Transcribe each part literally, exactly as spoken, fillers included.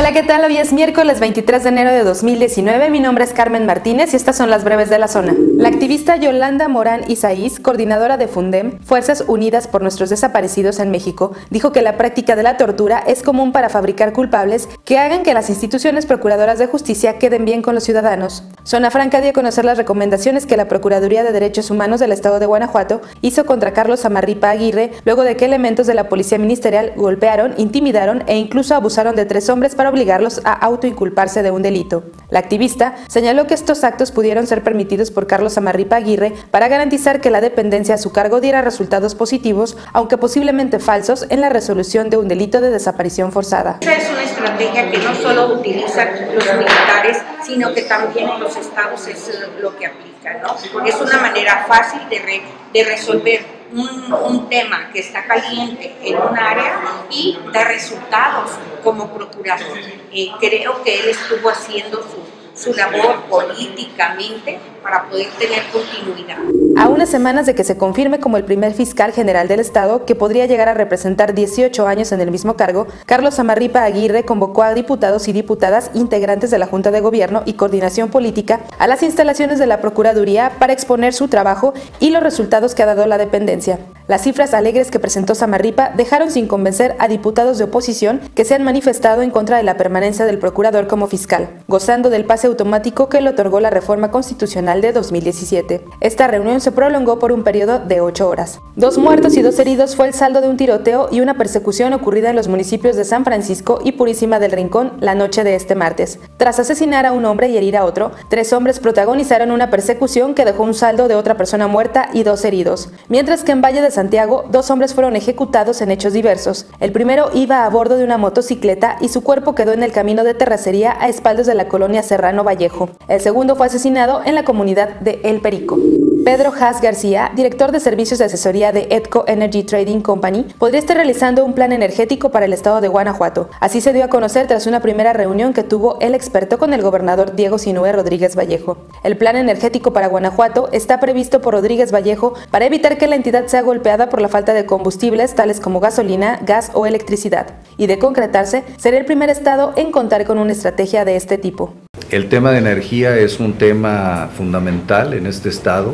Hola, ¿qué tal? Hoy es miércoles veintitrés de enero de dos mil diecinueve. Mi nombre es Carmen Martínez y estas son las breves de la zona. La activista Yolanda Morán Isaís, coordinadora de Fundem, Fuerzas Unidas por Nuestros Desaparecidos en México, dijo que la práctica de la tortura es común para fabricar culpables que hagan que las instituciones procuradoras de justicia queden bien con los ciudadanos. Zona Franca dio a conocer las recomendaciones que la Procuraduría de Derechos Humanos del Estado de Guanajuato hizo contra Carlos Samarripa Aguirre luego de que elementos de la Policía Ministerial golpearon, intimidaron e incluso abusaron de tres hombres para obligarlos a autoinculparse de un delito. La activista señaló que estos actos pudieron ser permitidos por Carlos Samarripa Aguirre para garantizar que la dependencia a su cargo diera resultados positivos, aunque posiblemente falsos, en la resolución de un delito de desaparición forzada. Esa es una estrategia que no solo utilizan los militares, sino que también en los estados es lo que aplican, ¿no? Es una manera fácil de, re, de resolver Un, un tema que está caliente en un área y da resultados como procurador. Eh, creo que él estuvo haciendo su, su labor políticamente para poder tener continuidad. A unas semanas de que se confirme como el primer fiscal general del Estado, que podría llegar a representar dieciocho años en el mismo cargo, Carlos Samarripa Aguirre convocó a diputados y diputadas integrantes de la Junta de Gobierno y Coordinación Política a las instalaciones de la Procuraduría para exponer su trabajo y los resultados que ha dado la dependencia. Las cifras alegres que presentó Samarripa dejaron sin convencer a diputados de oposición que se han manifestado en contra de la permanencia del procurador como fiscal, gozando del pase automático que le otorgó la reforma constitucional de dos mil diecisiete. Esta reunión se prolongó por un periodo de ocho horas. Dos muertos y dos heridos fue el saldo de un tiroteo y una persecución ocurrida en los municipios de San Francisco y Purísima del Rincón la noche de este martes. Tras asesinar a un hombre y herir a otro, tres hombres protagonizaron una persecución que dejó un saldo de otra persona muerta y dos heridos, mientras que en Valle de Santiago, dos hombres fueron ejecutados en hechos diversos. El primero iba a bordo de una motocicleta y su cuerpo quedó en el camino de terracería a espaldas de la colonia Serrano Vallejo. El segundo fue asesinado en la comunidad de El Perico. Pedro Haas García, director de servicios de asesoría de Edco Energy Trading Company, podría estar realizando un plan energético para el estado de Guanajuato. Así se dio a conocer tras una primera reunión que tuvo el experto con el gobernador Diego Sinúe Rodríguez Vallejo. El plan energético para Guanajuato está previsto por Rodríguez Vallejo para evitar que la entidad sea golpeada por la falta de combustibles tales como gasolina, gas o electricidad. Y de concretarse, será el primer estado en contar con una estrategia de este tipo. El tema de energía es un tema fundamental en este estado,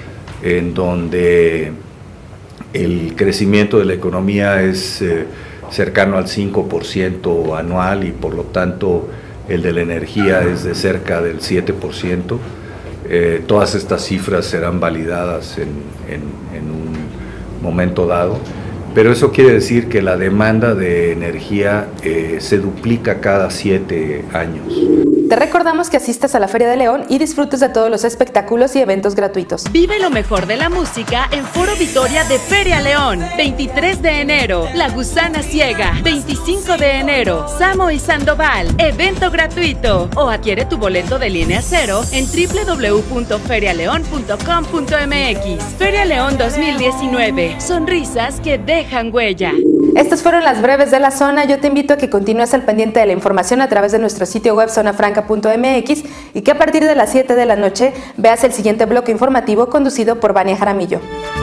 en donde el crecimiento de la economía es eh, cercano al cinco por ciento anual y por lo tanto el de la energía es de cerca del siete por ciento. Eh, todas estas cifras serán validadas en, en, en un momento dado, pero eso quiere decir que la demanda de energía eh, se duplica cada siete años. Te recordamos que asistas a la Feria de León y disfrutes de todos los espectáculos y eventos gratuitos. Vive lo mejor de la música en Foro Victoria de Feria León. veintitrés de enero, La Gusana Ciega. veinticinco de enero, Samo y Sandoval. Evento gratuito. O adquiere tu boleto de línea cero en doble u doble u doble u punto feria león punto com punto m x. Feria León dos mil diecinueve. Sonrisas que dejan huella. Estas fueron las breves de la zona. Yo te invito a que continúes al pendiente de la información a través de nuestro sitio web zona franca punto m x y que a partir de las siete de la noche veas el siguiente bloque informativo conducido por Vania Jaramillo.